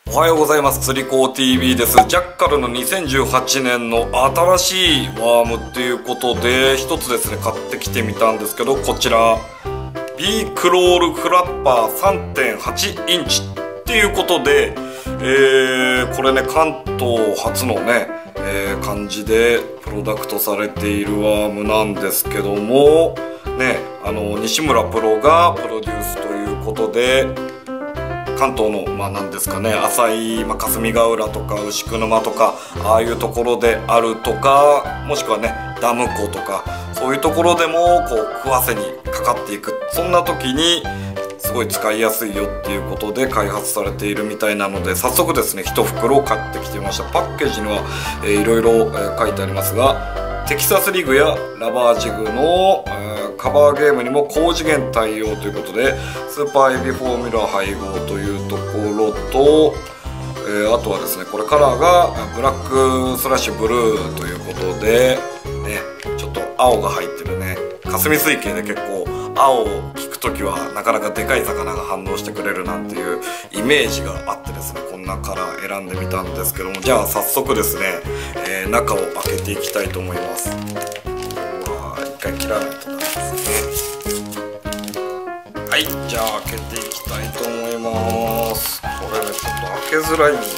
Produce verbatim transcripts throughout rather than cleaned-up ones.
おはようございます。釣り子 ティーブイ です。ジャッカルのにせんじゅうはちねんの新しいワームっていうことで一つですね買ってきてみたんですけど、こちら B クロールフラッパー さんてんはち インチっていうことで、えー、これね関東初のね、えー、感じでプロダクトされているワームなんですけどもね、あの西村プロがプロデュースということで、関東のまあ何ですかね、浅い、まあ、霞ヶ浦とか牛久沼とかああいうところであるとか、もしくはねダム湖とかそういうところでもこう食わせにかかっていく、そんな時にすごい使いやすいよっていうことで開発されているみたいなので、早速ですね一袋買ってきてみました。パッケージには、えー、いろいろ、えー、書いてありますが、テキサスリグやラバージグの、えー、カバーゲームにも高次元対応ということで、スーパーエビフォーミュラ配合というところと、えー、あとはですねこれカラーがブラックスラッシュブルーということで、ね、ちょっと青が入ってるね、霞水系で結構青を聞くときはなかなかでかい魚が反応してくれるなんていうイメージがあってですね、こんなカラー選んでみたんですけども、じゃあ早速ですね、えー、中を開けていきたいと思います。一回切らないとダメですね。はい、じゃあ開けていきたいと思います。これねちょっと開けづらいんだ。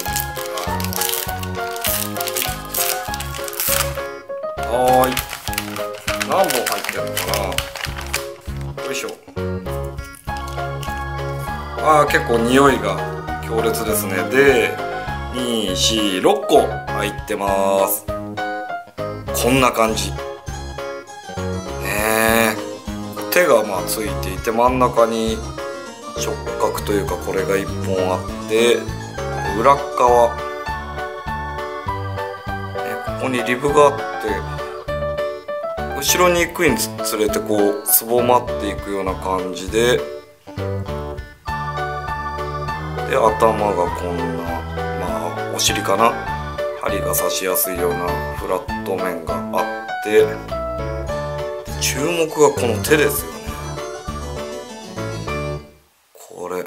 はーい、何本入ってるのかな。よいしょ。あー結構匂いが強烈ですね。でに、よん、ろっこ入ってます。こんな感じね。手がまあついていて、真ん中に触覚というかこれがいっぽんあって、裏側、ね、ここにリブがあって、後ろに行くにつれてこうすぼまっていくような感じで、で頭がこんな、まあお尻かな、針が刺しやすいようなフラット面があって、注目がこの手ですよね。これね、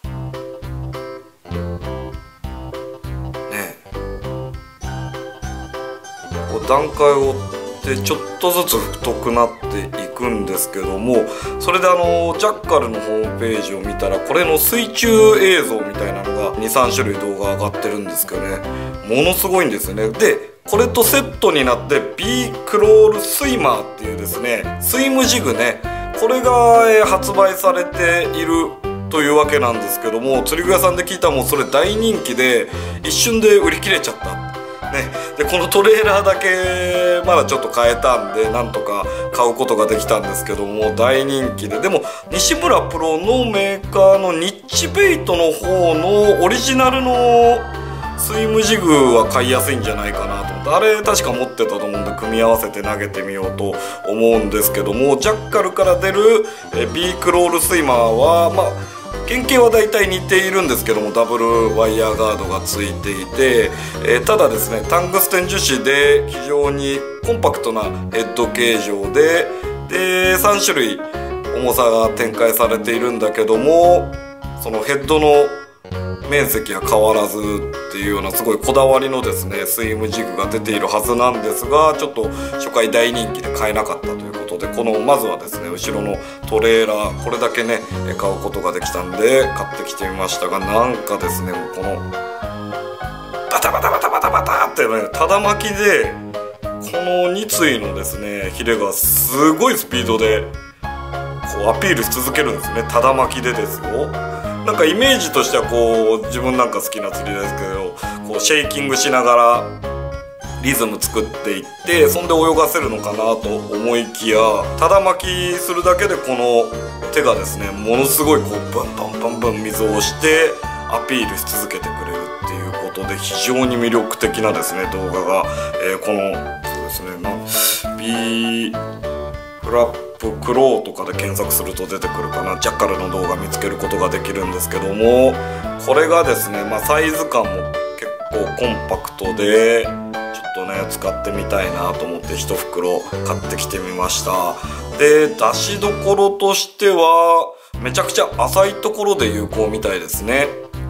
こう段階を追ってちょっとずつ太くなっていくんですけども、それであのジャッカルのホームページを見たら、これの水中映像みたいなのがにさんしゅるい動画上がってるんですけどね、ものすごいんですよね。でこれとセットになって B クロールスイマーっていうですねスイムジグね、これが、えー、発売されているというわけなんですけども、釣り具屋さんで聞いたらもうそれ大人気で一瞬で売り切れちゃったね。でこのトレーラーだけまだちょっと買えたんでなんとか買うことができたんですけども、大人気で、でも西村プロのメーカーのニッチベイトの方のオリジナルのスイムジグは買いやすいんじゃないかなと思って、あれ確か持ってたと思うんで組み合わせて投げてみようと思うんですけども、ジャッカルから出る B クロールスイマーはまあ原型はだいたい似ているんですけども、ダブルワイヤーガードがついていて、えー、ただですねタングステン樹脂で非常にコンパクトなヘッド形状で、でさんしゅるい重さが展開されているんだけども、そのヘッドの面積は変わらずっていうようなすごいこだわりのですねスイムジグが出ているはずなんですが、ちょっと初回大人気で買えなかったということで、このまずはですね後ろのトレーラーこれだけね買うことができたんで買ってきてみましたが、なんかですねこのバタバタバタバタバタってねただ巻きで、このについのですねヒレがすごいスピードでこうアピールし続けるんですね、ただ巻きでですよ。なんかイメージとしてはこう自分なんか好きな釣りですけど、こうシェイキングしながらリズム作っていって、そんで泳がせるのかなと思いきや、ただ巻きするだけでこの手がですねものすごいこうブンブンブンブン水を押してアピールし続けてくれるっていうことで、非常に魅力的なですね動画が、えー、このそうですねな B フラップクローとかで検索すると出てくるかな、ジャッカルの動画見つけることができるんですけども、これがですね、まあ、サイズ感も結構コンパクトでちょっとね使ってみたいなと思って一袋買ってきてみました。で出しどころとしてはめちゃくちゃ浅いところで有効みたいですね。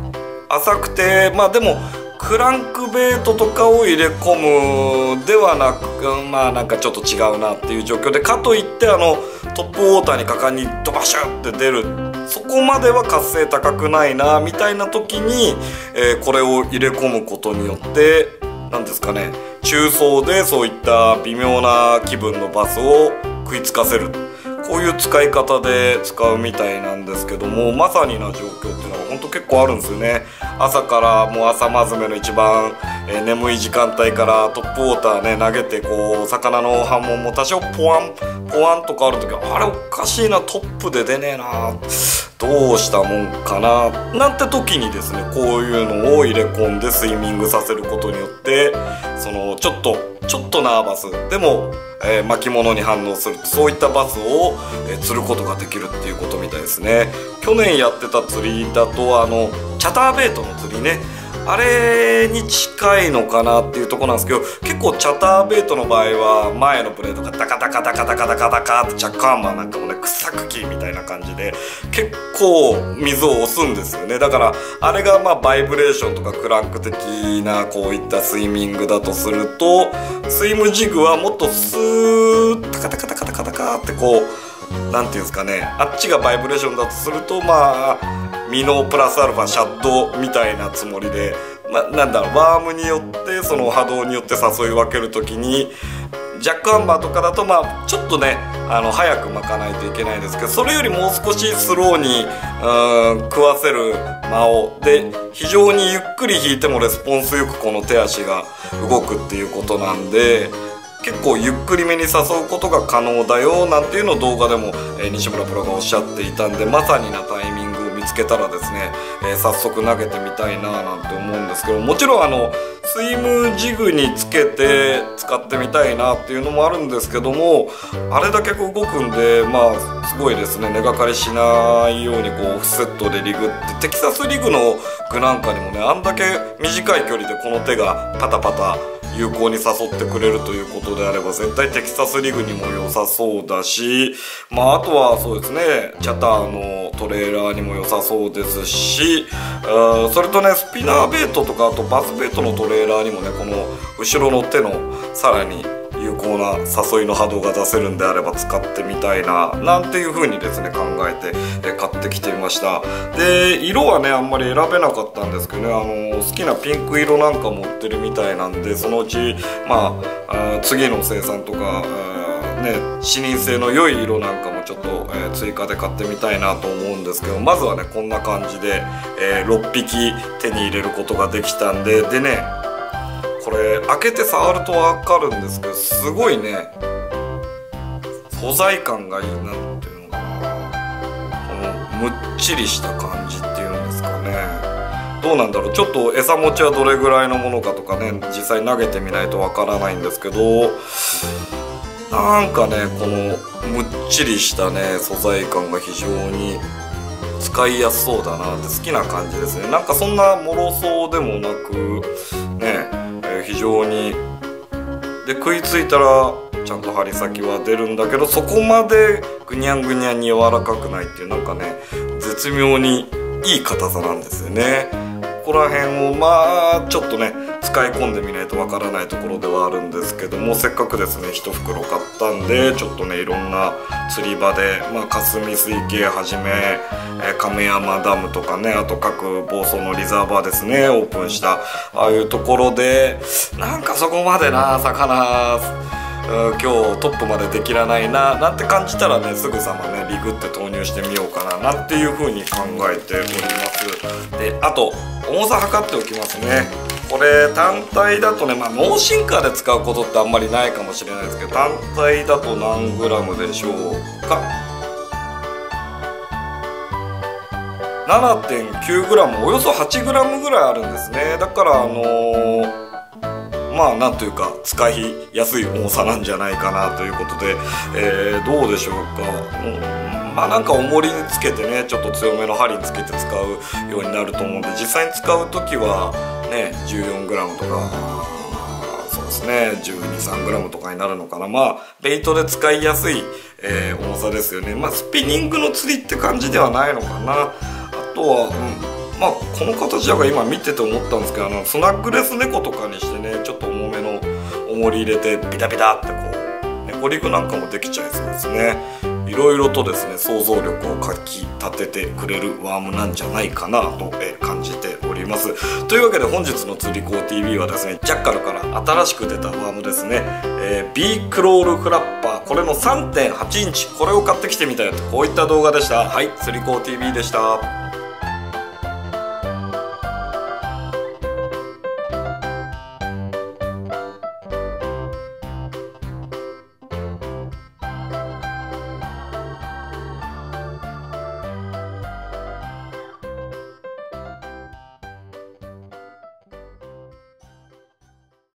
浅くて、まあでもクランクベイトとかを入れ込むではなく、まあなんかちょっと違うなっていう状況で、かといってあのトップウォーターに果敢にドバシュって出る、そこまでは活性高くないなみたいな時に、えー、これを入れ込むことによって何ですかね、中層でそういった微妙な気分のバスを食いつかせる、こういう使い方で使うみたいなんですけども、まさにな状況っていうのは本当結構あるんですよね。朝からもう朝まずめの一番、えー、眠い時間帯からトップウォーターね投げて、こう魚の波紋も多少ポワンポワンとかある時は、あれおかしいな、トップで出ねえな、どうしたもんかななんて時にですね、こういうのを入れ込んでスイミングさせることによって、そのちょっとちょっとナーバスでも、えー、巻物に反応する、そういったバスを、えー、釣ることができるっていうことみたいですね。去年やってた釣りだとあのチャターベイトの釣りね、あれに近いのかなっていうところなんですけど、結構チャターベイトの場合は前のブレードがダカダカダカダカダカダカって、チャッカーマンなんかもね草茎みたいな感じで結構水を押すんですよね。だからあれがまあバイブレーションとかクランク的なこういったスイミングだとすると、スイムジグはもっとスーッタカタカタカタカタカってこうなんていうんですかね、あっちがバイブレーションだとすると、まあミノプラスアルファシャッドみたいなつもりで、まあ、なんだろう、ワームによってその波動によって誘い分けるときに、ジャックアンバーとかだとまあちょっとねあの早く巻かないといけないですけど、それよりもう少しスローにうん食わせる間をで、非常にゆっくり引いてもレスポンスよくこの手足が動くっていうことなんで、結構ゆっくりめに誘うことが可能だよなんていうのを動画でも、えー、西村プロがおっしゃっていたんで、まさになタイミングを見つけたらですね、えー、早速投げてみたいななんて思うんですけど、もちろんあのスイムジグにつけて使ってみたいなっていうのもあるんですけども、あれだけ動くんで、まあすごいですね、根がかりしないようにこうオフセットでリグって、テキサスリグの具なんかにもね、あんだけ短い距離でこの手がパタパタ有効に誘ってくれるということであれば、絶対テキサスリグにも良さそうだし、まああとはそうですね、チャターのトレーラーにも良さそうですし、あそれとねスピナーベイトとかあとバスベイトのトレーラーにもね、この後ろの手のさらに有効な誘いの波動が出せるんであれば使ってみたいななんていう風にですね考えてえ買ってきてみました。で色はねあんまり選べなかったんですけどね、あの好きなピンク色なんか持ってるみたいなんで、そのうちまああ次の生産とかね視認性の良い色なんかもちょっと、えー、追加で買ってみたいなと思うんですけど、まずはねこんな感じで、えー、ろっぴき手に入れることができたんで、でねこれ開けて触ると分かるんですけど、すごいね素材感がいいなっていうのかな、このむっちりした感じっていうんですかね。どうなんだろう、ちょっと餌持ちはどれぐらいのものかとかね実際投げてみないと分からないんですけど、なんかねこのむっちりしたね素材感が非常に使いやすそうだなって好きな感じですね。なんかそんな脆そうでもなくね、えー、非常にで食いついたらちゃんと針先は出るんだけど、そこまでぐにゃんぐにゃんに柔らかくないっていう、なんかね絶妙にいい硬さなんですよね。ここら辺をまあちょっとね使い込んでみないとわからないところではあるんですけども、せっかくですね一袋買ったんで、ちょっとねいろんな釣り場で、まあ、霞水系はじめ、えー、亀山ダムとかね、あと各房総のリザーバーですねオープンしたああいうところで、なんかそこまでな魚今日トップまでできらないななんて感じたらね、すぐさまねリグって投入してみようかななんていう風に考えております。であと重さ測っておきますね。これ単体だとね、まあノーシンカーで使うことってあんまりないかもしれないですけど、単体だと何グラムでしょうか。 ななてんきゅうグラム、およそはちグラムぐらいあるんですね。だからあのーまあなんというか使いやすい重さなんじゃないかなということで、えー、どうでしょうか、うん、まあなんか重りにつけてねちょっと強めの針につけて使うようになると思うんで、実際に使う時はね じゅうよんグラム とかそうですね じゅうに、さんグラム とかになるのかな。まあベイトで使いやすい、えー、重さですよね。まあスピニングの釣りって感じではないのかな。あとは、うんまあこの形だから今見てて思ったんですけど、あのスナックレス猫とかにしてね、ちょっと重めの重り入れてビタビタってこう猫リグなんかもできちゃいそうですね。いろいろとですね想像力をかきたててくれるワームなんじゃないかなと感じております。というわけで本日の釣り子 ティーブイ はですね、ジャッカルから新しく出たワームですね、えー、ビークロールフラッパー、これの さんてんはちインチ、これを買ってきてみたよと、こういった動画でした。はい、釣り子 ティーブイ でした。